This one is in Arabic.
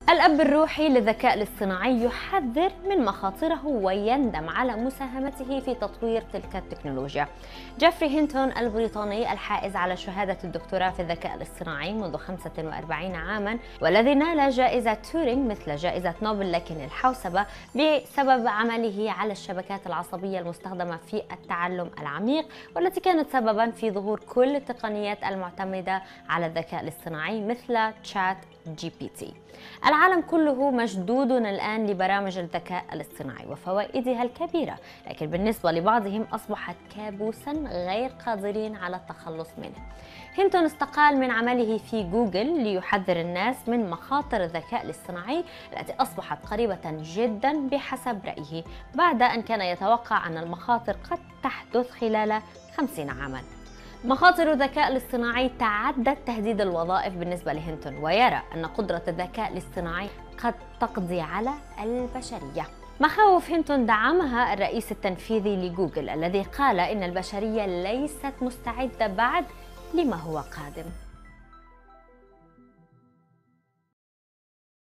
الأب الروحي للذكاء الاصطناعي يحذر من مخاطره ويندم على مساهمته في تطوير تلك التكنولوجيا. جيفري هينتون البريطاني الحائز على شهادة الدكتوراه في الذكاء الاصطناعي منذ 45 عاما، والذي نال جائزة تورينغ مثل جائزة نوبل لكن الحوسبة بسبب عمله على الشبكات العصبية المستخدمة في التعلم العميق، والتي كانت سببا في ظهور كل التقنيات المعتمدة على الذكاء الاصطناعي مثل تشات جي بي تي. العالم كله مشدود الآن لبرامج الذكاء الاصطناعي وفوائدها الكبيرة، لكن بالنسبة لبعضهم أصبحت كابوسا غير قادرين على التخلص منه. هينتون استقال من عمله في جوجل ليحذر الناس من مخاطر الذكاء الاصطناعي التي أصبحت قريبة جدا بحسب رأيه، بعد أن كان يتوقع أن المخاطر قد تحدث خلال 50 عاما. مخاطر الذكاء الاصطناعي تعدت تهديد الوظائف بالنسبة لهينتون، ويرى أن قدرة الذكاء الاصطناعي قد تقضي على البشرية. مخاوف هينتون دعمها الرئيس التنفيذي لجوجل، الذي قال إن البشرية ليست مستعدة بعد لما هو قادم.